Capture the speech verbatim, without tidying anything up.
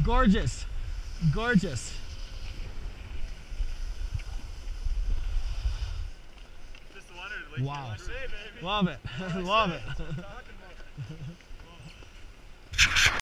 gorgeous. Gorgeous. Just wondered, like, wow. say, baby. Love it. Love it.